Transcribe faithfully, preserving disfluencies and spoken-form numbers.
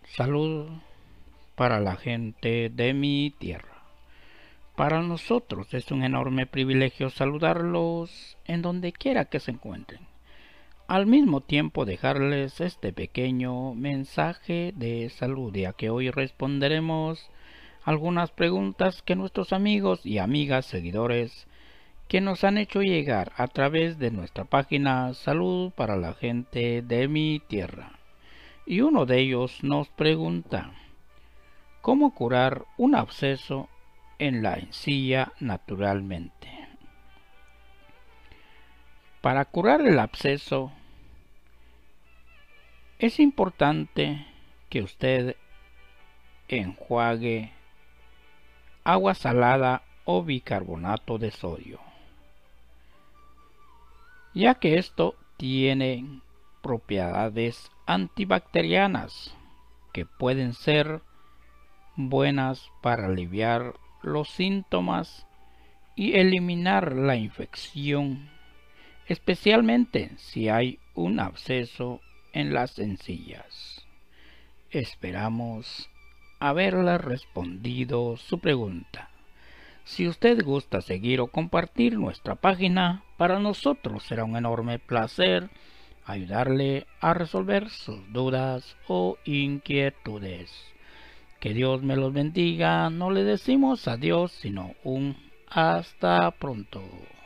Salud para la gente de mi tierra. Para nosotros es un enorme privilegio saludarlos en donde quiera que se encuentren. Al mismo tiempo dejarles este pequeño mensaje de salud, ya que hoy responderemos algunas preguntas que nuestros amigos y amigas seguidores que nos han hecho llegar a través de nuestra página Salud para la gente de mi tierra. Y uno de ellos nos pregunta: ¿cómo curar un absceso en la encía naturalmente? Para curar el absceso es importante que usted enjuague agua salada o bicarbonato de sodio, ya que esto tiene propiedades antibacterianas que pueden ser buenas para aliviar los síntomas y eliminar la infección, especialmente si hay un absceso en las encías. Esperamos haberle respondido su pregunta. Si usted gusta seguir o compartir nuestra página, para nosotros será un enorme placer ayudarle a resolver sus dudas o inquietudes. Que Dios me los bendiga. No le decimos adiós, sino un hasta pronto.